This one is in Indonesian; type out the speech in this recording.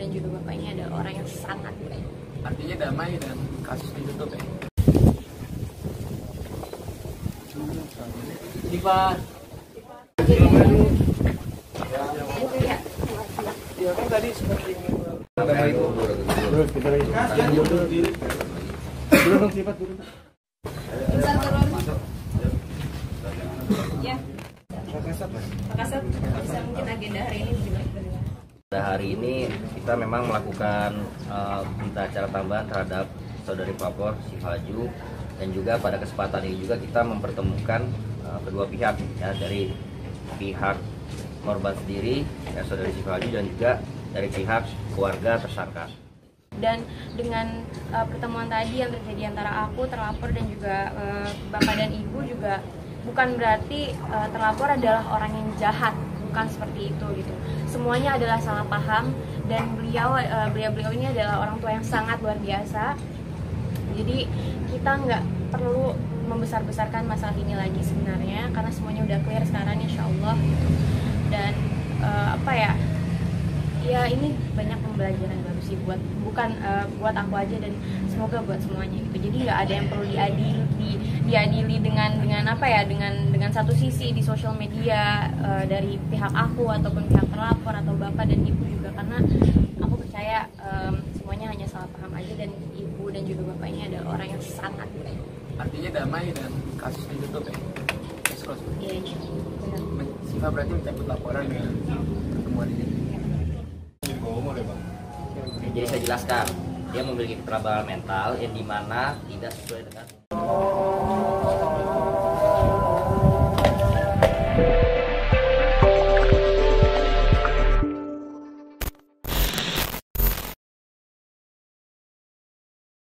dan juga bapak ini adalah orang yang sangat baik. Artinya damai dan kasus ditutup ya? Sifat. Ya kan tadi seperti damai itu. Terus kita lanjut dulu. Dulu dong Sifat dulu. Insan turun. Ya. Makasih. Bisa mungkin agenda hari ini gimana? Pada hari ini kita memang melakukan berita acara tambahan terhadap saudari pelapor Syifa Haju, dan juga pada kesempatan ini juga kita mempertemukan kedua pihak ya, dari pihak korban sendiri ya, saudari Syifa Haju, dan juga dari pihak keluarga tersangka. Dan dengan pertemuan tadi yang terjadi antara aku, terlapor, dan juga bapak dan ibu juga bukan berarti terlapor adalah orang yang jahat, bukan seperti itu gitu. Semuanya adalah salah paham, dan beliau ini adalah orang tua yang sangat luar biasa. Jadi kita nggak perlu membesar-besarkan masalah ini lagi sebenarnya, karena semuanya udah clear sekarang insya Allah gitu. Dan ya ini banyak pembelajaran baru sih buat aku aja, dan semoga buat semuanya gitu. Jadi nggak ada yang perlu diadili dengan satu sisi di sosial media dari pihak aku ataupun pihak terlapor atau bapak dan ibu juga, karena aku percaya semuanya hanya salah paham aja, dan ibu dan juga bapak ini adalah orang yang sangat baik. Artinya damai dan kasus ditutup ya? Iya, benar. Syifa berarti mencabut laporan dengan pertemuan ini. Jadi saya jelaskan, dia memiliki keterbatasan mental yang dimana tidak sesuai dengan